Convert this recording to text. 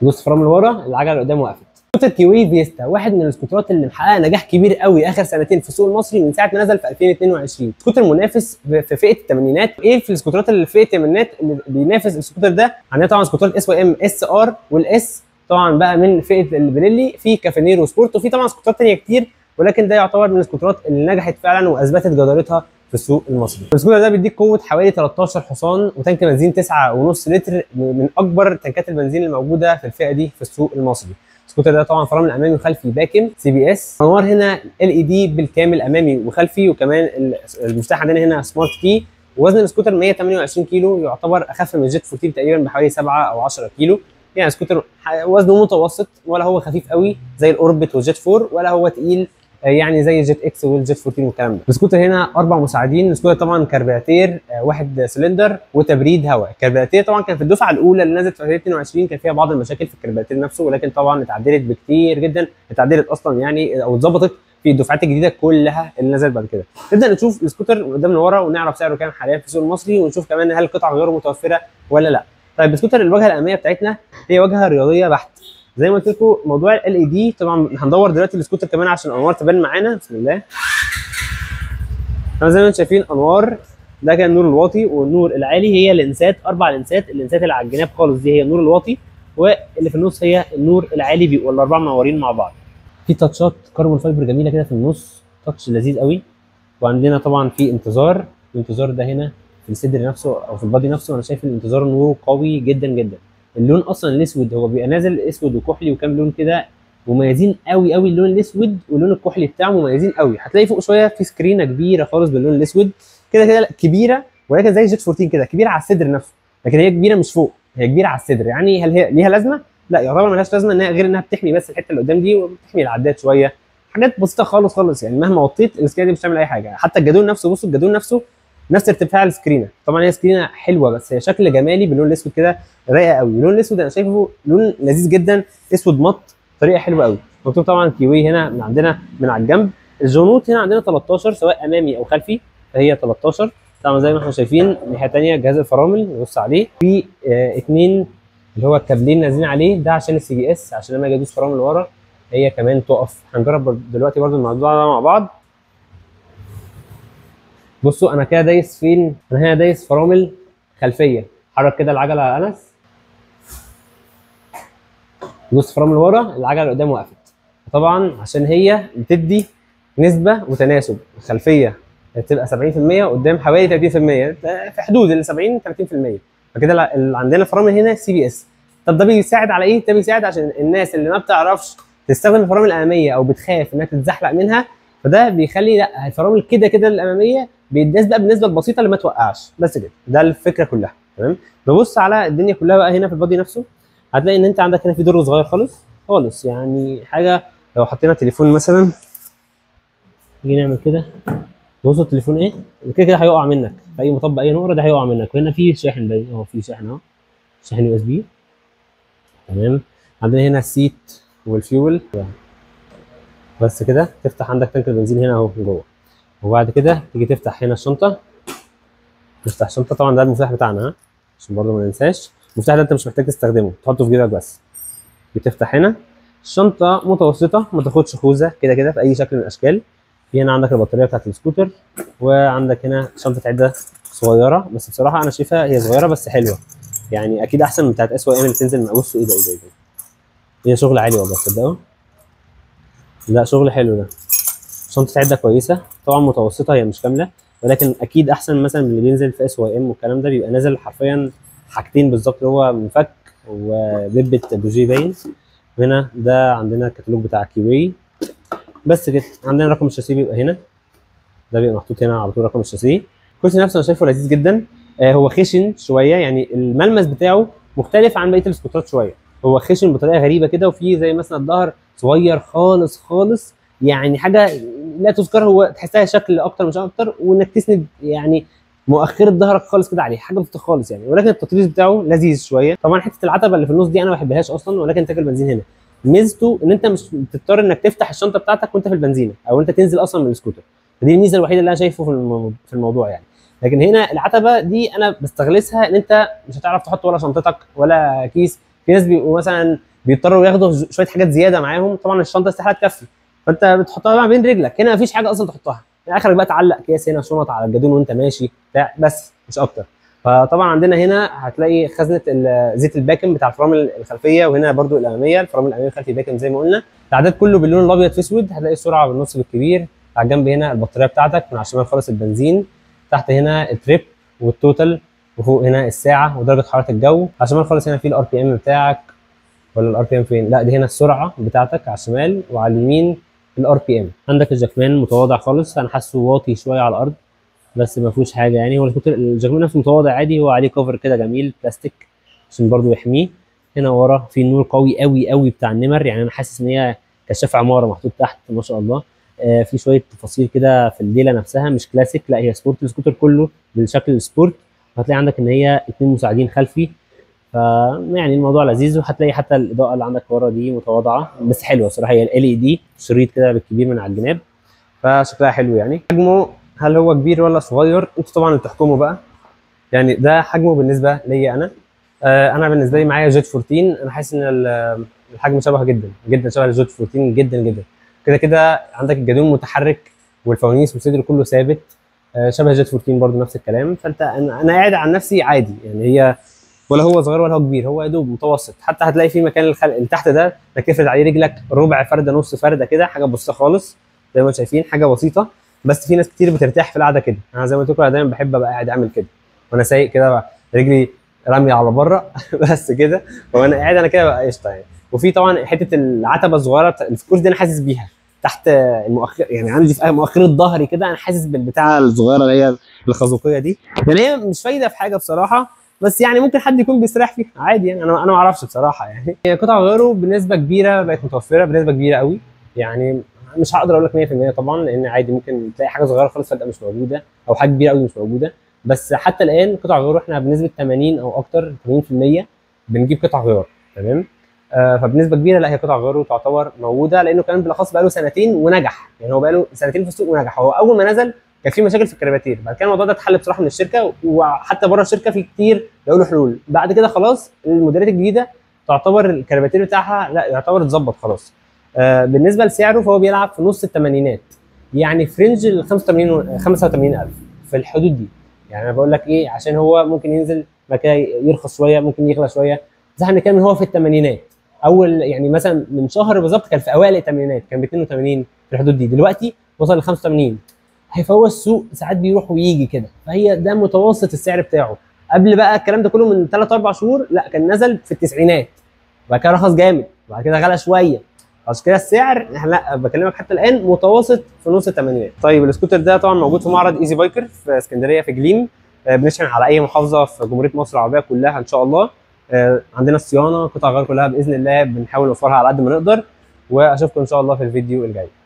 دوس فرامل ورا، العجله اللي قدام وقفت. سكوتر كيوي فيستا واحد من السكوترات اللي محققه نجاح كبير قوي اخر سنتين في السوق المصري من ساعه ما نزل في 2022. سكوتر منافس في فئه الثمانينات. ايه في السكوترات اللي في فئه الثمانينات اللي بينافس السكوتر ده؟ عندنا طبعا سكوترات اس واي ام اس ار والاس، طبعا بقى من فئه البريلي، في كافينيرو سبورت، وفي طبعا سكوترات ثانيه كتير، ولكن ده يعتبر من السكوترات اللي نجحت فعلا واثبتت جدارتها في السوق المصري. السكوتر ده بيديك قوه حوالي 13 حصان وتانك بنزين 9.5 لتر، من اكبر تنكات البنزين الموجوده في الفئه دي في السوق المصري. السكوتر ده طبعا فرامل امامي وخلفي باكن سي بي اس، انوار هنا ال اي دي بالكامل امامي وخلفي، وكمان المفتاح عندنا هنا سمارت كي. وزن السكوتر 128 كيلو، يعتبر اخف من الجيت 14 تقريبا بحوالي 7 او 10 كيلو. يعني سكوتر وزنه متوسط، ولا هو خفيف قوي زي الاوربت والجيت 4، ولا هو تقيل يعني زي الجيت اكس والجيت 14 والكلام ده. السكوتر هنا 4 مساعدين. السكوتر طبعا كربيراتير واحد سلندر وتبريد هواء. الكربيراتير طبعا كان في الدفعه الاولى اللي نزلت في 2022 كان فيها بعض المشاكل في الكربيراتير نفسه، ولكن طبعا اتعدلت بكتير جدا، اتعدلت اصلا يعني او اتظبطت في الدفعات الجديده كلها اللي نزلت بعد كده. نبدا نشوف السكوتر قدام لورا ونعرف سعره كام حاليا في السوق المصري، ونشوف كمان هل القطع غير متوفره ولا لا. طيب السكوتر الواجهه الاماميه بتاعتنا هي واجهه رياضيه بحت. زي ما قلت لكم موضوع ال اي دي، طبعا هندور دلوقتي السكوتر كمان عشان الانوار تبان معانا. بسم الله. زي ما انتم شايفين انوار، ده كان النور الواطي، والنور العالي هي لينسات، 4 لينسات. اللينسات اللي على الجناب خالص دي هي النور الواطي، واللي في النص هي النور العالي، بيبقوا الاربعه منورين مع بعض. في تاتشات كربون فايبر جميله كده في النص، تاتش لذيذ قوي. وعندنا طبعا في انتظار، الانتظار ده هنا في الصدر نفسه او في البادي نفسه. انا شايف الانتظار نوره قوي جدا جدا. اللون اصلا الاسود هو بيبقى نازل اسود وكحلي وكام لون كده مميزين قوي قوي. اللون الاسود واللون الكحلي بتاعه مميزين قوي. هتلاقي فوق شويه في سكرينه كبيره خالص باللون الاسود كده كده كبيره، ولكن زي جيت 14 كده كبيره على الصدر نفسه، لكن هي كبيره مش فوق، هي كبيره على الصدر. يعني هل هي ليها لازمه؟ لا، يعتبر مالهاش لازمه، انها غير انها بتحمي بس الحته اللي قدام دي، وبتحمي العداد شويه، حاجات بسيطه خالص خالص. يعني مهما وطيت السكرينه دي مش هتعمل اي حاجه. حتى الجدول نفسه، بصوا الجدول نفسه نفس ارتفاع السكرينه. طبعا هي سكرينه حلوه بس هي شكل جمالي باللون الاسود كده رايقه قوي. اللون الاسود انا شايفه لون لذيذ جدا، اسود مط، طريقه حلوه قوي. مكتوب طبعا كيوي هنا من عندنا من على الجنب. الجنوط هنا عندنا 13 سواء امامي او خلفي، فهي 13 طبعا زي ما احنا شايفين. الناحيه الثانيه جهاز الفرامل نبص عليه، في اثنين اللي هو الكابلين نازلين عليه، ده عشان السي بي اس، عشان لما اجي ادوس فرامل ورا هي كمان تقف. هنجرب دلوقتي برده الموضوع ده مع بعض. بصوا انا كده دايس فين؟ انا هنا دايس فرامل خلفيه. حرك كده العجله يا انس، دوس فرامل ورا، العجله اللي قدام وقفت. طبعا عشان هي بتدي نسبه وتناسب، الخلفيه بتبقى 70% قدام حوالي 30%، في حدود ال 70 30%. فكده اللي عندنا فرامل هنا سي بي اس. طب ده بيساعد على ايه؟ ده بيساعد عشان الناس اللي ما بتعرفش تستخدم الفرامل الاماميه او بتخاف انها تتزحلق منها، فده بيخلي لا الفرامل كده كده الاماميه بيداس بقى بالنسبه البسيطه اللي ما توقعش، بس كده ده الفكره كلها. تمام. نبص على الدنيا كلها بقى هنا في البادي نفسه، هتلاقي ان انت عندك هنا في درج صغير خالص خالص، يعني حاجه لو حطينا تليفون مثلا، نيجي نعمل كده، بصوا التليفون ايه كده كده هيقع منك في اي مطب، اي نقره ده هيقع منك. وهنا في شاحن باين اهو، في شاحن اهو، شاحن يو اس بي. تمام. عندنا هنا السيت والفيول، بس كده تفتح عندك تانك البنزين هنا اهو جوه. وبعد كده تيجي تفتح هنا الشنطه، تفتح الشنطه. طبعا ده المفتاح بتاعنا ها، عشان برضه ما ننساش. المفتاح ده انت مش محتاج تستخدمه، تحطه في جيبك بس. بتفتح هنا الشنطه متوسطه، ما تاخدش خوذه كده كده في اي شكل من الاشكال. في هنا عندك البطاريه بتاعت السكوتر، وعندك هنا شنطه عده صغيره، بس بصراحه انا شايفها هي صغيره بس حلوه، يعني اكيد احسن من بتاعت اس واي ام اللي بتنزل. بصوا ايه ده ايه ده ايه ده، هي شغل عالي والله تصدقوا. لا شغل حلو ده. شنطه عده كويسه، طبعا متوسطه هي مش كامله، ولكن اكيد احسن مثلا من اللي بينزل في اس واي ام والكلام ده، بيبقى نازل حرفيا حاجتين بالظبط، اللي هو مفك وبيبه بوجي باين. هنا ده عندنا الكتالوج بتاع كيوي، بس كده. عندنا رقم الشاسيه بيبقى هنا، ده بيبقى محطوط هنا على طول رقم الشاسيه. الكرسي نفسه انا شايفه لذيذ جدا. هو خشن شويه، يعني الملمس بتاعه مختلف عن بقيه السكوترات شويه. هو خشن بطريقه غريبه كده، وفي زي مثلا الظهر صغير خالص خالص، يعني حاجه لا تذكر. هو تحسها شكل اكتر مش اكتر، وانك تسند يعني مؤخره ظهرك خالص كده عليه، حاجه بسيطه خالص يعني. ولكن التطريز بتاعه لذيذ شويه. طبعا حته العتبه اللي في النص دي انا ما بحبهاش اصلا، ولكن تاكل بنزين هنا ميزته ان انت مش بتضطر انك تفتح الشنطه بتاعتك وانت في البنزينه، او انت تنزل اصلا من السكوتر. فدي الميزه الوحيده اللي انا شايفه في الموضوع يعني. لكن هنا العتبه دي انا بستغلسها ان انت مش هتعرف تحط ولا شنطتك ولا كيس. في ناس بيبقوا مثلا بيضطروا ياخدوا شويه حاجات زياده معاهم، طبعا الشنطه استحاله تكفي، فانت بتحطها بقى بين رجلك. هنا مفيش حاجه اصلا تحطها، يعني اخرك بقى تعلق اكياس هنا، شنط على الجدون وانت ماشي بتاع، بس مش اكتر. فطبعا عندنا هنا هتلاقي خزنه زيت الباكن بتاع الفرامل الخلفيه، وهنا برده الاماميه، الفرامل الاماميه والخلفي باكن زي ما قلنا. العداد كله باللون الابيض في اسود، هتلاقي السرعه بالنص بالكبير، على الجنب هنا البطاريه بتاعتك، من على الشمال خالص البنزين، تحت هنا التريب والتوتال، وفوق هنا الساعه ودرجه حراره الجو. على الشمال خالص هنا في الار بي ام بتاعك، ولا الار بي ام فين؟ لا دي هنا السرعه بتاعتك على الشمال، وعلى اليمين الار بي ام. عندك الجاكمان متواضع خالص، انا حاسه واطي شويه على الارض بس ما فيهوش حاجه يعني. هو الجاكمان نفسه متواضع عادي، هو عليه كفر كده جميل بلاستيك عشان برده يحميه. هنا ورا في نور قوي قوي قوي بتاع النمر، يعني انا حاسس ان هي كشاف عماره محطوط تحت ما شاء الله. في شويه تفاصيل كده في الليله نفسها، مش كلاسيك، لا هي سبورت، السكوتر كله بالشكل السبورت. هتلاقي عندك ان هي 2 مساعدين خلفي، يعني الموضوع لذيذ. وهتلاقي حتى الاضاءه اللي عندك ورا دي متواضعه بس حلوه صراحه، هي ال اي دي شريط كده بالكبير من على الجناب، فشكلها حلو يعني. حجمه هل هو كبير ولا صغير؟ انتوا طبعا اللي تحكموا بقى. يعني ده حجمه بالنسبه ليا انا. انا بالنسبه لي معايا جيت 14، انا حاسس ان الحجم شبه جدا جدا، شبه الجيت 14 جدا جدا. كده كده عندك الجدون متحرك والفوانيس والصدر كله ثابت، شبه جيت 14 برضو نفس الكلام. فانت انا قاعد عن نفسي عادي يعني، هي ولا هو صغير ولا هو كبير، هو يا دوب متوسط. حتى هتلاقي في مكان اللي تحت ده انك تفرد عليه رجلك ربع فرده نص فرده كده، حاجه بسيطه خالص زي ما انتم شايفين، حاجه بسيطه. بس في ناس كتير بترتاح في القعده كده، انا زي ما قلت لكم انا دايما بحب ابقى قاعد اعمل كده وانا سايق كده، رجلي راميه على بره بس كده، وانا قاعد انا كده بقى قشطه يعني. وفي طبعا حته العتبه الصغيره الكرسي دي انا حاسس بيها تحت المؤخر، يعني عندي في مؤخره ظهري كده انا حاسس بالبتاعه الصغيره اللي هي الخازوقيه دي، يعني هي مش فايده في حاجه بصراحه، بس يعني ممكن حد يكون بيستريح فيها عادي يعني. انا ما اعرفش بصراحه يعني. هي قطع غيره بنسبه كبيره بقت متوفره بنسبه كبيره قوي يعني. مش هقدر اقول لك 100% طبعا، لان عادي ممكن تلاقي حاجه صغيره خالص فجاه مش موجوده، او حاجه كبيره قوي مش موجوده. بس حتى الان قطع غيره احنا بنسبه 80 او اكتر 80% بنجيب قطع غيار، تمام. فبنسبه كبيره لا، هي قطع غيره تعتبر موجوده، لانه كمان بالاخص بقى له سنتين ونجح يعني. هو بقى له سنتين في السوق ونجح. هو اول ما نزل كان في مشاكل في الكرباتير، بعد كده الموضوع ده اتحل بصراحه من الشركه، وحتى بره الشركه في كتير لقوا حلول. بعد كده خلاص الموديلات الجديده تعتبر الكرباتير بتاعها لا يعتبر اتظبط خلاص. بالنسبه لسعره فهو بيلعب في نص الثمانينات، يعني في رينج ال 85 85000 في الحدود دي. يعني انا بقول لك ايه، عشان هو ممكن ينزل بعد كده يرخص شويه، ممكن يغلى شويه، بس احنا بنتكلم هو في الثمانينات. اول يعني مثلا من شهر بالظبط كان في اوائل الثمانينات كان ب 82 في الحدود دي، دلوقتي وصل ل 85. فهو السوق ساعات بيروح ويجي كده، فهي ده متوسط السعر بتاعه. قبل بقى الكلام ده كله من 3 4 شهور لا، كان نزل في التسعينات، وبعد كده رخص جامد، وبعد كده غلى شويه. عشان كده السعر لا بكلمك حتى الان متوسط في نص الثمانينات. طيب السكوتر ده طبعا موجود في معرض ايزي بايكر في اسكندريه في جليم، بنشحن على اي محافظه في جمهوريه مصر العربيه كلها ان شاء الله. عندنا الصيانه قطع غيار كلها باذن الله بنحاول نوفرها على قد ما نقدر، واشوفكم ان شاء الله في الفيديو الجاي.